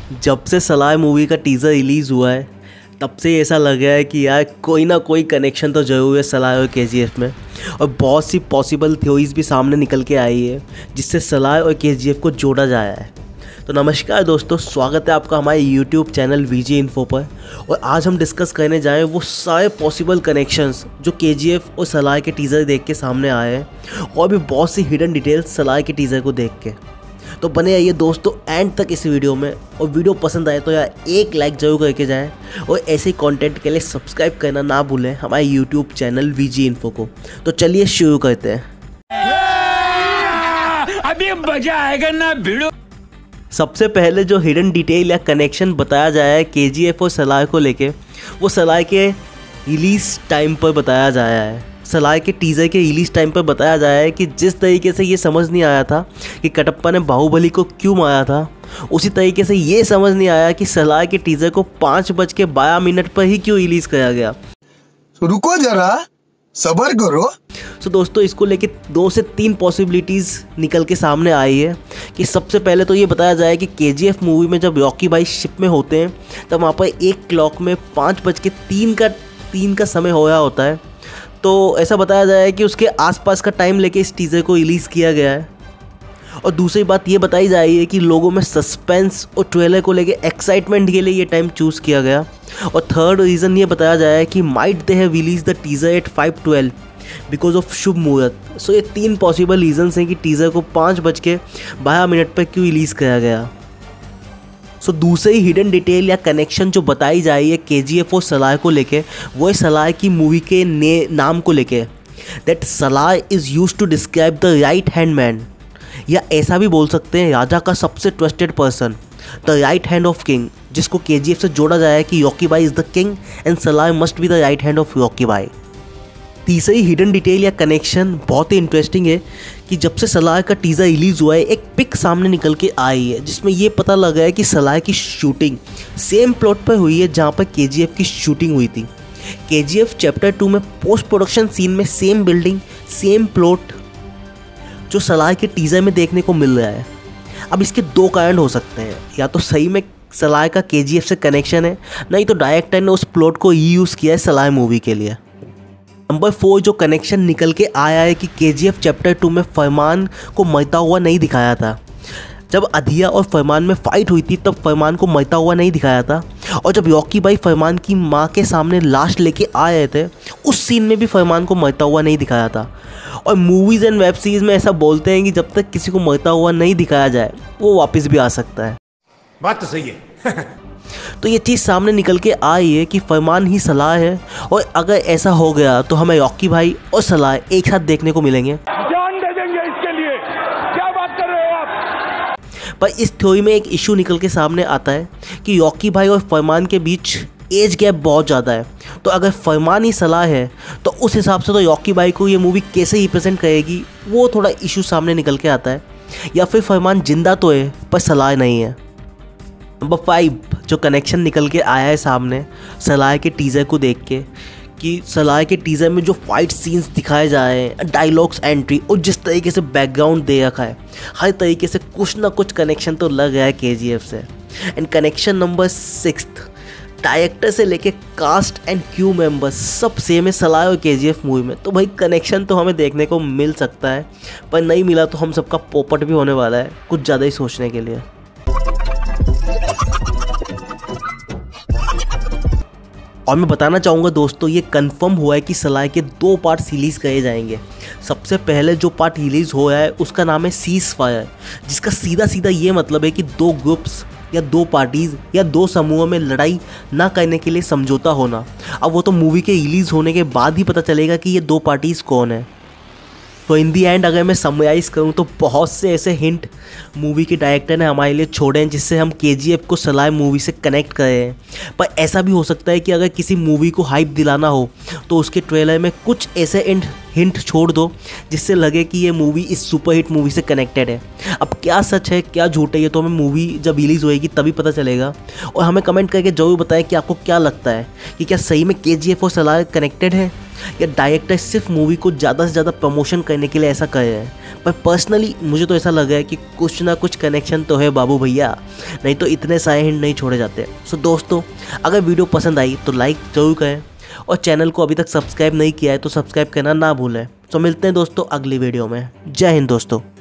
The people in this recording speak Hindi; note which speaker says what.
Speaker 1: जब से सलार मूवी का टीज़र रिलीज़ हुआ है तब से ऐसा लग रहा है कि यार कोई ना कोई कनेक्शन तो ज़रूर है सलार और केजीएफ में। और बहुत सी पॉसिबल थ्योरीज भी सामने निकल के आई है जिससे सलार और केजीएफ को जोड़ा जाया है। तो नमस्कार दोस्तों, स्वागत है आपका हमारे यूट्यूब चैनल वीजे इन्फो पर। और आज हम डिस्कस करने जाएँ वो सारे पॉसिबल कनेक्शंस जो केजीएफ और सलार के टीज़र देख के सामने आए हैं, और भी बहुत सी हिडन डिटेल्स सलार के टीज़र को देख के। तो बने रहिए दोस्तों एंड तक इस वीडियो में, और वीडियो पसंद आए तो यार एक लाइक जरूर करके जाएं, और ऐसे कंटेंट के लिए सब्सक्राइब करना ना भूलें हमारे यूट्यूब चैनल वीजी इन्फो को। तो चलिए शुरू करते हैं।
Speaker 2: अभी मजा आएगा ना भिड़ो।
Speaker 1: सबसे पहले जो हिडन डिटेल या कनेक्शन बताया जाया है केजीएफ और सलार को लेके, वो सलार के रिलीज़ टाइम पर बताया जाया है। सलार के टीज़र के रिलीज़ टाइम पर बताया जाया है कि जिस तरीके से ये समझ नहीं आया था कि कटप्पा ने बाहुबली को क्यों मारा था, उसी तरीके से ये समझ नहीं आया कि सलार के टीज़र को 5:12 पर ही क्यों रिलीज़ किया गया।
Speaker 3: रुको जरा, सब्र करो।
Speaker 1: तो दोस्तों इसको लेके 2 से 3 पॉसिबिलिटीज़ निकल के सामने आई है कि सबसे पहले तो ये बताया जाए कि केजीएफ मूवी में जब रॉकी भाई शिप में होते हैं तब वहाँ पर एक क्लॉक में 5:03 का समय हो रहा होता है। तो ऐसा बताया जाए कि उसके आसपास का टाइम लेके इस टीज़र को रिलीज़ किया गया है। और दूसरी बात ये बताई जा रही है कि लोगों में सस्पेंस और ट्रेलर को लेके एक्साइटमेंट के लिए ये टाइम चूज़ किया गया। और थर्ड रीज़न ये बताया जाए कि might they have release the teaser at 5:12 because of शुभ मुहूर्त। सो ये 3 पॉसिबल रीजन्स हैं कि टीज़र को 5:12 पर क्यों रिलीज़ किया गया। सो दूसरी हिडन डिटेल या कनेक्शन जो बताई जा रही है केजीएफ और सलार को लेके, वो है सलार की मूवी के नाम को लेके। That Salaar is use to describe the right hand man, या ऐसा भी बोल सकते हैं राजा का सबसे trusted person, the right hand of king, जिसको केजीएफ से जोड़ा जाए कि रॉकी भाई is the king and Salaar must be the right hand of Rocky भाई। तीसरी हिडन डिटेल या कनेक्शन बहुत ही इंटरेस्टिंग है कि जब से सलार का टीज़र रिलीज़ हुआ है एक पिक सामने निकल के आई है जिसमें ये पता लगा है कि सलार की शूटिंग सेम प्लॉट पर हुई है जहाँ पर केजीएफ की शूटिंग हुई थी। केजीएफ चैप्टर 2 में पोस्ट प्रोडक्शन सीन में सेम बिल्डिंग सेम प्लॉट जो सलार के टीज़र में देखने को मिल रहा है। अब इसके 2 कारण हो सकते हैं, या तो सही में सलार का केजीएफ से कनेक्शन है, नहीं तो डायरेक्टर ने उस प्लॉट को यूज़ किया है सलार मूवी के लिए। नंबर 4 जो कनेक्शन निकल के आया है कि केजीएफ चैप्टर 2 में फरमान को मरता हुआ नहीं दिखाया था। जब अधिया और फरमान में फाइट हुई थी तब फरमान को मरता हुआ नहीं दिखाया था, और जब रॉकी भाई फरमान की माँ के सामने लाश लेके आ रहे थे उस सीन में भी फरमान को मरता हुआ नहीं दिखाया था। और मूवीज़ एंड वेब सीरीज़ में ऐसा बोलते हैं कि जब तक किसी को मरता हुआ नहीं दिखाया जाए वो वापस भी आ सकता है। बात तो सही है। तो ये चीज़ सामने निकल के आई है कि फरमान ही सलार है, और अगर ऐसा हो गया तो हमें रॉकी भाई और सलार एक साथ देखने को मिलेंगे।
Speaker 2: जान दे देंगे इसके लिए, क्या बात कर रहे हो आप।
Speaker 1: पर इस थ्योरी में एक इशू निकल के सामने आता है कि रॉकी भाई और फरमान के बीच एज गैप बहुत ज़्यादा है। तो अगर फरमान ही सलार है तो उस हिसाब से तो रॉकी भाई को ये मूवी कैसे रिप्रेजेंट करेगी, वो थोड़ा इशू सामने निकल के आता है। या फिर फरमान जिंदा तो है पर सलार नहीं है। नंबर 5 जो कनेक्शन निकल के आया है सामने सलार के टीज़र को देख के, कि सलार के टीज़र में जो फाइट सीन्स दिखाए जा रहे हैं, डायलॉग्स, एंट्री और जिस तरीके से बैकग्राउंड दे रखा है, हर तरीके से कुछ ना कुछ कनेक्शन तो लग रहा है केजीएफ से। एंड कनेक्शन नंबर 6 डायरेक्टर से लेके कास्ट एंड क्रू मेंबर्स सब सेम है सलार और केजीएफ मूवी में। तो भाई कनेक्शन तो हमें देखने को मिल सकता है, पर नहीं मिला तो हम सबका पोपट भी होने वाला है कुछ ज़्यादा ही सोचने के लिए। और मैं बताना चाहूँगा दोस्तों, ये कंफर्म हुआ है कि सलार के 2 पार्ट्स रिलीज़ किए जाएंगे। सबसे पहले जो पार्ट रिलीज़ हो रहा है उसका नाम है सीज फायर, जिसका सीधा सीधा ये मतलब है कि 2 ग्रुप्स या 2 पार्टीज़ या 2 समूहों में लड़ाई ना करने के लिए समझौता होना। अब वो तो मूवी के रिलीज़ होने के बाद ही पता चलेगा कि ये 2 पार्टीज़ कौन है। तो इन दी एंड अगर मैं समराइज़ करूँ तो बहुत से ऐसे हिंट मूवी के डायरेक्टर ने हमारे लिए छोड़े हैं जिससे हम केजीएफ को सलार मूवी से कनेक्ट कर रहे हैं। पर ऐसा भी हो सकता है कि अगर किसी मूवी को हाइप दिलाना हो तो उसके ट्रेलर में कुछ ऐसे हिंट छोड़ दो जिससे लगे कि ये मूवी इस सुपरहिट मूवी से कनेक्टेड है। अब क्या सच है क्या झूठ है ये तो हमें मूवी जब रिलीज़ होएगी तभी पता चलेगा। और हमें कमेंट करके ज़रूर बताएं कि आपको क्या लगता है कि क्या सही में केजीएफ और सलार कनेक्टेड है, या डायरेक्टर सिर्फ मूवी को ज़्यादा से ज़्यादा प्रमोशन करने के लिए ऐसा करे है। पर पर्सनली मुझे तो ऐसा लगा है कि कुछ ना कुछ कनेक्शन तो है बाबू भैया, नहीं तो इतने सारे हिंट नहीं छोड़े जाते। सो दोस्तों, अगर वीडियो पसंद आई तो लाइक ज़रूर करें और चैनल को अभी तक सब्सक्राइब नहीं किया है तो सब्सक्राइब करना ना भूलें। तो मिलते हैं दोस्तों अगली वीडियो में। जय हिंद दोस्तों।